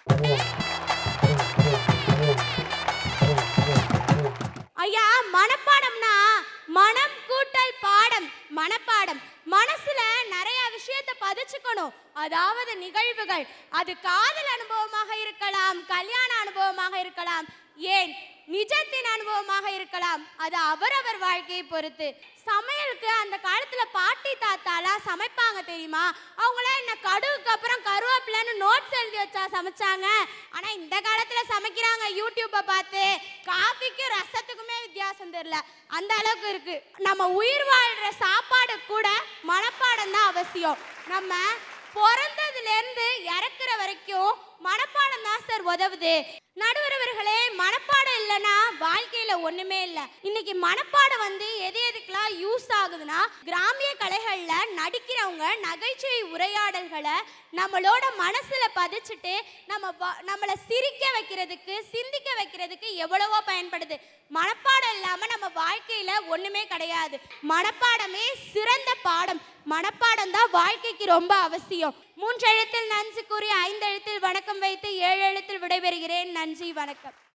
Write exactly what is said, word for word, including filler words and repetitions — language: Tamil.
ஐயா, மனப்பாடம்னா மனம் கூட்டல் பாடம். மனப்பாடம் மனசுல நிறைய விஷயத்தை பதிச்சுக்கணும். அதாவது நிகழ்வுகள், அது காதல் அனுபவமாக இருக்கலாம், கல்யாண அனுபவமாக இருக்கலாம், ஏன் நிஜத்தின் அனுபவமாக இருக்கலாம். அது அவரவர் வாழ்க்கையை பொறுத்து. சமையலுக்கு அந்த காலத்துல பாட்டி தாத்தாலாம் சமைப்பாங்க தெரியுமா? அவங்களாம் என்ன கடுகுக்கு அப்புறம் கருவேப்பிலைன்னு நோட்ஸ் எழுதி வச்சா சமைச்சாங்க. ஆனா இந்த காலத்துல சமைக்கிறாங்க யூடியூப்பை பார்த்து. காஃபிக்கு ரசத்துக்குமே வித்தியாசம் தெரியல, அந்த அளவுக்கு இருக்கு. நம்ம உயிர் வாழ்ற சாப்பாடு கூட மனப்பாடம் தான் அவசியம். நம்ம பிறந்ததுலேருந்து இறக்குற வரைக்கும் மனப்பாடம் தான் சார் உதவுது. நடுவரவர்களே, மனப்பாடம் இல்லைன்னா வாழ்க்கையில ஒண்ணுமே இல்லை. இன்னைக்கு மனப்பாடம் வந்து எது எதுக்கெல்லாம் யூஸ் ஆகுதுன்னா, கிராமிய கலைகள்ல நடிக்கிறவங்க நகைச்சுவை உரையாடல்களை நம்மளோட மனசுல பதிச்சுட்டு நம்ம நம்மளை சிரிக்க வைக்கிறதுக்கு, சிந்திக்க வைக்கிறதுக்கு எவ்வளவோ பயன்படுது. மனப்பாடம் இல்லாம நம்ம வாழ்க்கையில ஒண்ணுமே கிடையாது. மனப்பாடமே சிறந்த பாடம். மனப்பாடம் தான் வாழ்க்கைக்கு ரொம்ப அவசியம். மூன்று எழுத்தில் நன்றி கூறி ஐந்து எழுத்தில் வணக்கம் வைத்து ஏழு எழுத்தில் விடைபெறுகிறேன். நன்றி, வணக்கம்.